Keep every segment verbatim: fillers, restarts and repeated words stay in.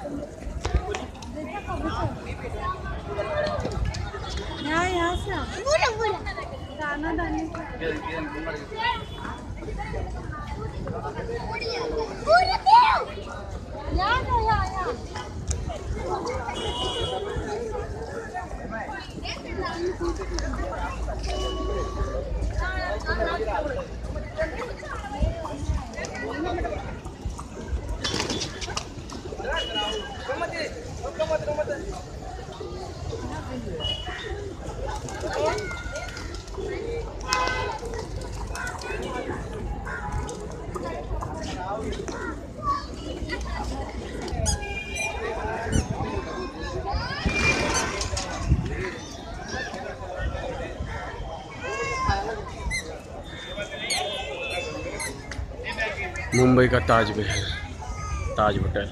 यहाँ यहाँ से दाना दाने मुंबई का ताज महल, ताज होटल।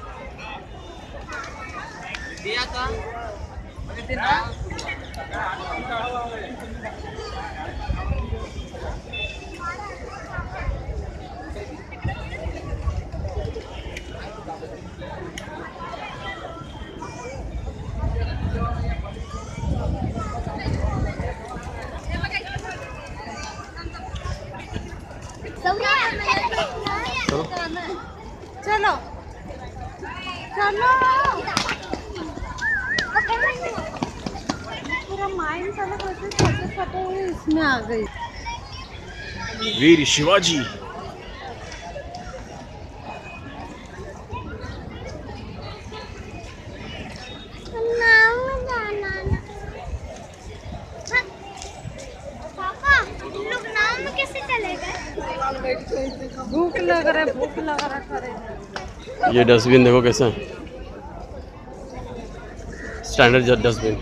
चलो चलो पूरा माइंड साला कैसे छोटे छोटे हुए इसमें आ गई। वीर शिवाजी। भूख लग रहा है, भूख लग रहा करे। ये डस्टबिन देखो कैसा है, स्टैंडर्ड डस्टबिन।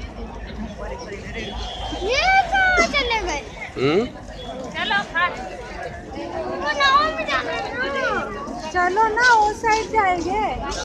ये कहाँ चले गए? हम्म चलो वो नाव में जाना है ना। चलो ना, उस साइड जाएंगे।